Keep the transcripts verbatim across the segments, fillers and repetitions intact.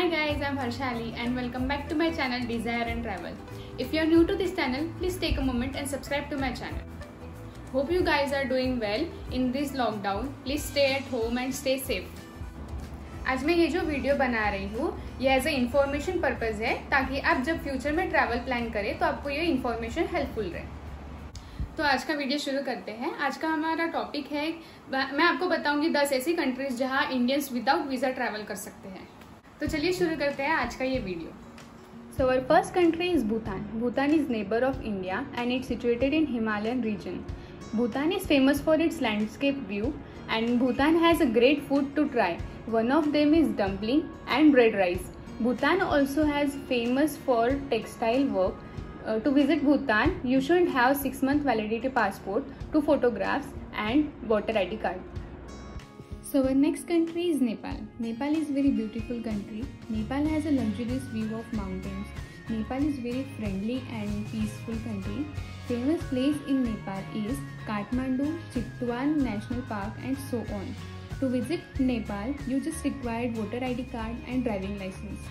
guys, I'm Harshali and welcome back to my channel Desire and Travel. If you are new to this channel, please take a moment and subscribe to my channel. Hope you guys are doing well in this lockdown. Please stay at home and stay safe. आज मैं ये जो video बना रही हूँ ये as a information purpose है ताकि आप जब फ्यूचर में ट्रैवल प्लान करें तो आपको ये इन्फॉर्मेशन हेल्पफुल रहे। तो आज का वीडियो शुरू करते हैं। आज का हमारा टॉपिक है, मैं आपको बताऊंगी दस ऐसी कंट्रीज जहां इंडियंस विदाउट वीज़ा ट्रैवल कर सकते हैं। तो चलिए शुरू करते हैं आज का ये वीडियो। So our first country is Bhutan. Bhutan is neighbour of India and it's situated in Himalayan region. Bhutan is famous for its landscape view and Bhutan has a great food to try. One of them is dumpling and bread rice. Bhutan also has famous for textile work. Uh, to visit Bhutan, you should have six month validity passport, two photographs and voter I D card. So our next country is Nepal. Nepal is very beautiful country. Nepal has a luxurious view of mountains. Nepal is very friendly and peaceful country. Famous place in Nepal is Kathmandu, Chitwan National Park and so on. To visit Nepal, you just require voter I D card and driving license.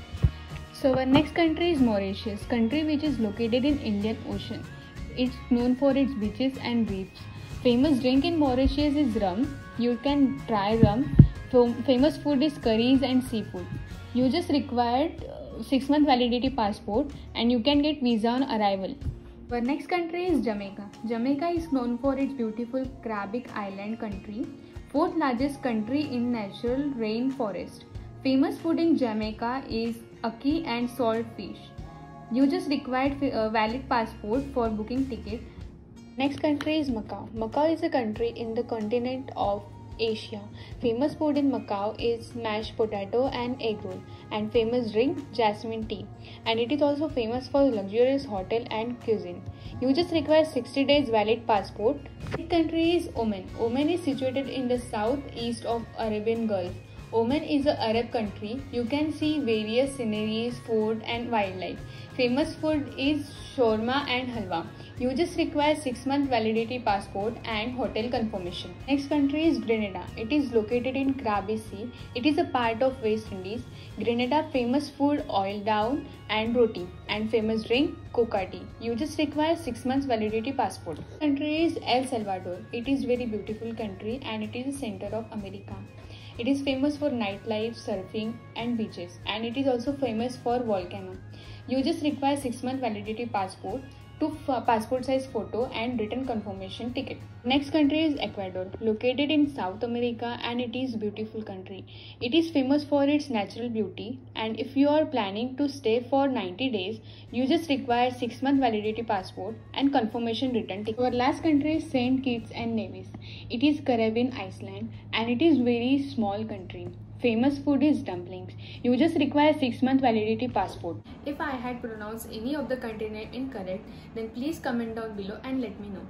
So our next country is Mauritius, country which is located in Indian Ocean. It's known for its beaches and reefs. Famous drink in Mauritius is rum. You can try rum. Famous food is curries and seafood. You just require six month validity passport and you can get visa on arrival. Our next country is Jamaica. Jamaica is known for its beautiful Caribbean island country, fourth largest country in natural rainforest. Famous food in Jamaica is ackee and salt fish. You just require a valid passport for booking ticket. Next country is Macau. Macau is a country in the continent of Asia. Famous food in Macau is mashed potato and egg roll, and famous drink jasmine tea, and it is also famous for luxurious hotel and cuisine. You just require sixty days valid passport. Next country is Oman. Oman is situated in the southeast of Arabian Gulf. Oman is an Arab country. You can see various sceneries, food and wildlife. Famous food is shawarma and halwa. You just require six month validity passport and hotel confirmation. Next country is Grenada. It is located in Caribbean Sea. It is a part of West Indies. Grenada famous food oil down and roti, and famous drink coca tea. You just require six months validity passport. Country is El Salvador. It is very beautiful country and it is the center of America. It is famous for nightlife, surfing and beaches, and it is also famous for volcano. You just require six month validity passport, two passport size photo and written confirmation ticket. Next country is Ecuador, located in South America, and it is beautiful country. It is famous for its natural beauty, and if you are planning to stay for ninety days, you just require six month validity passport and confirmation written ticket. Our last country is Saint Kitts and Nevis. It is Caribbean island and it is very small country. Famous food is dumplings. You just require six month validity passport. If I had pronounced any of the country name incorrect, then please comment down below and let me know.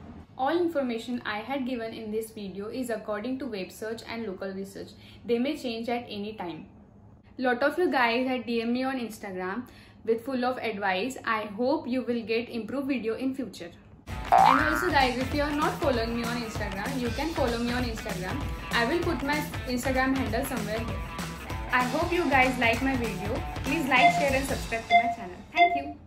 All information I had given in this video is according to web search and local research. They may change at any time. Lot of you guys had D M me on Instagram with full of advice. I hope you will get improved video in future. And also guys, if you are not following me on Instagram, you can follow me on Instagram. I will put my Instagram handle somewhere here. I hope you guys like my video. Please like, share and subscribe to my channel. Thank you.